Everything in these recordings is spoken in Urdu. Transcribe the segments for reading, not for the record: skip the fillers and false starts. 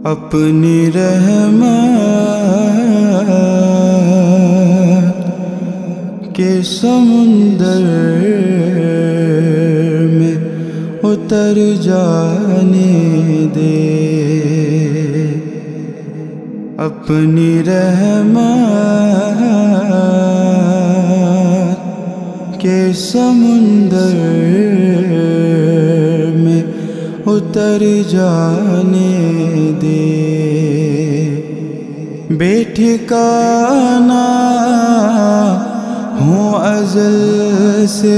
اپنی رحمت کے سمندر میں اتر جانے دے، اپنی رحمت کے سمندر میں اتر جانے دے، بے ٹھکانہ ہوں ازل سے،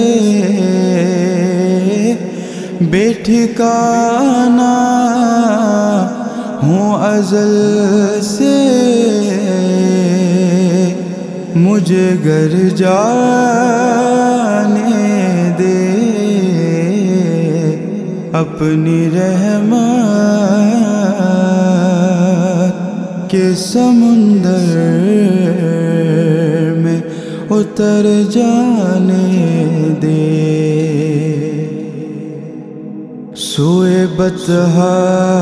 بے ٹھکانہ ہوں ازل سے، مجھے گھر جانے دے، اپنی رحمت کے سمندر میں اتر جانے دے، سوئے بطحا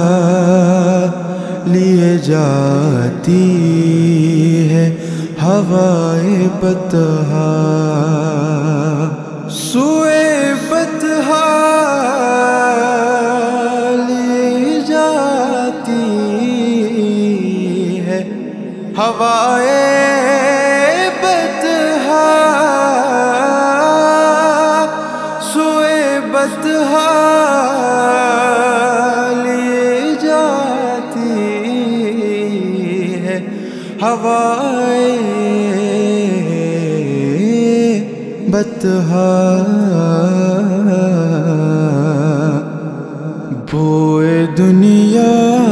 لیے جاتی ہے ہوائے بطحا، سوئے بطحا لیے جاتی ہے ہوائے بطحا، سوئے بطحا ہوائے بطحا، بوئے دنیا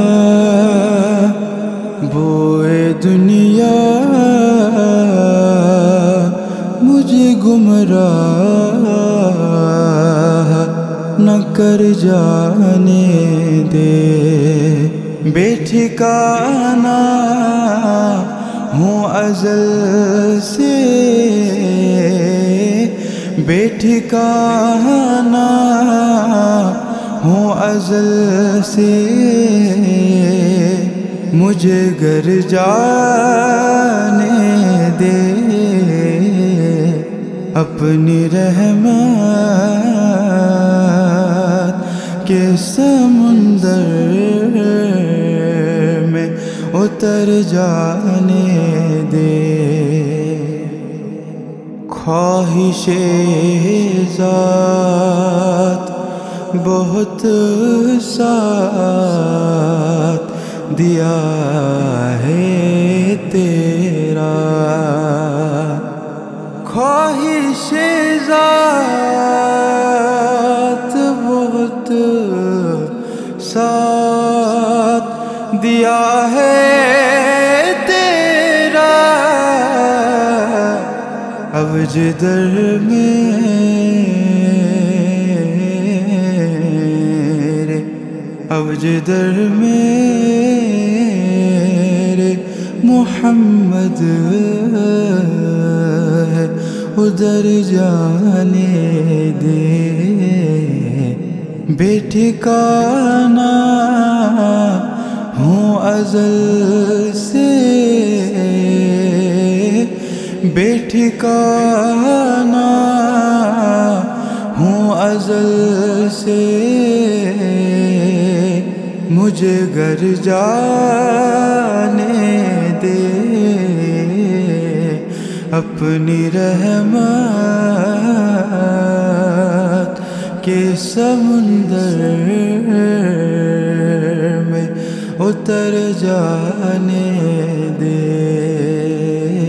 بوئے دنیا مجھے گمراہ نہ کر جانے دے، بے ٹھکانہ ہوں ازل سے، بے ٹھکانہ ہوں ازل سے، مجھے گھر جانے دے، اپنی رحمت کے سمندر میں اتر جانے دے، خواہش ذات بہت ساتھ دیا ہے تیرا، خواہش ذات بہت ساتھ دیا ہے تیرا، اب جدھر میرے، اب جدھر میرے محمد ہے ادھر جانے دے، بے ٹھکانہ ہوں ازل سے، بے ٹھکانہ ہوں ازل سے، مجھے گھر جانے دے، اپنی رحمت کے سمندر میں اتر جانے دے۔